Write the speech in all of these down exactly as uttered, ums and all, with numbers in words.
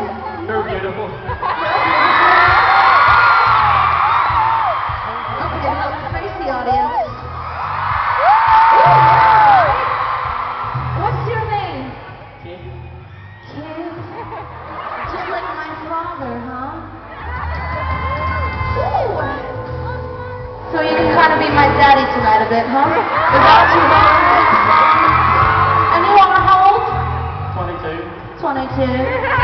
You're beautiful. Okay, let's face the audience. What's your name? Kid. Kid. Just like my father, huh? Ooh. So you can kind of be my daddy tonight a bit, huh? Is that what you want? And you are how old? twenty-two. twenty-two.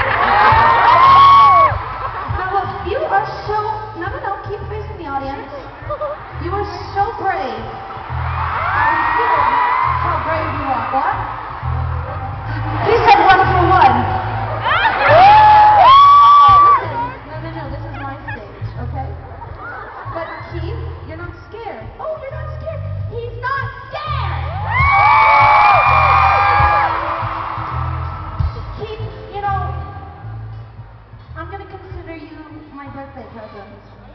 Now look, you are so... No, no, no, keep facing the audience. You are so brave. I can feel how brave you are. What? He said one for one. Listen, no, no, no, this is my stage, okay? But Keith, you're not scared. Oh, you're not scared. He's not scared. Keith, you know, I'm going to consider you my birthday present.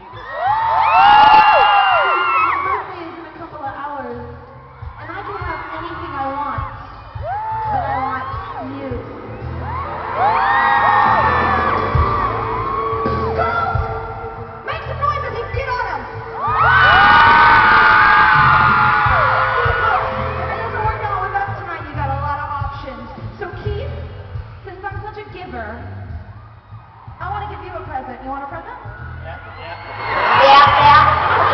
My birthday is in a couple of hours, and I can have anything I want, but I want you. Girls, make some noise if you can get on him. If it doesn't work out with us tonight, you got a lot of options. So Keith, since I'm such a giver, I want to give you a present. You want a present? Yeah, yeah. Yeah, yeah.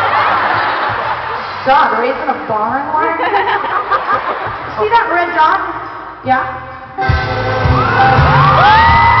God, raising a bar and wine? See that red dot? Yeah?